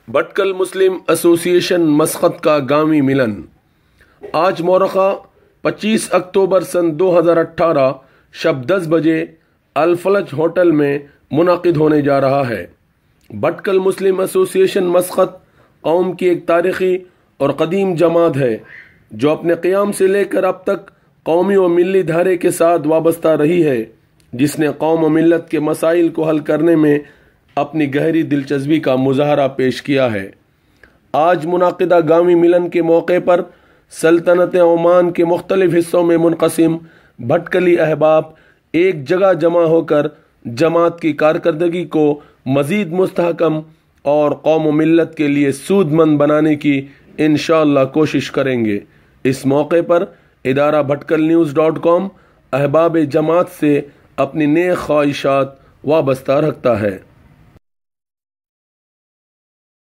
بٹکل مسلم ایسوسی ایشن مسقط کا گامی ملن آج مورخہ 25 اکتوبر سن 2018 شب 10 بجے الفلج ہوٹل میں منعقد ہونے جا رہا ہے۔ بٹکل مسلم ایسوسی ایشن مسقط قوم کی ایک تاریخی اور قدیم جماعت ہے جو اپنے قیام سے لے کر اب تک قومی و ملی دھارے کے ساتھ وابستہ رہی ہے، جس نے قوم و ملت کے مسائل کو حل کرنے میں اپنی گہری دلچسپی کا مظاہرہ پیش کیا ہے۔ آج منعقدہ گامی ملن کے موقع پر سلطنت عمان کے مختلف حصوں میں منقسم بھٹکلی احباب ایک جگہ جمع ہو کر جماعت کی کارکردگی کو مزید مستحکم اور قوم و ملت کے لیے سود مند بنانے کی انشاءاللہ کوشش کریں گے۔ اس موقع پر ادارہ bhatkalnews.com احباب جماعت سے اپنی نیک خواہشات وابستہ رکھتا ہے۔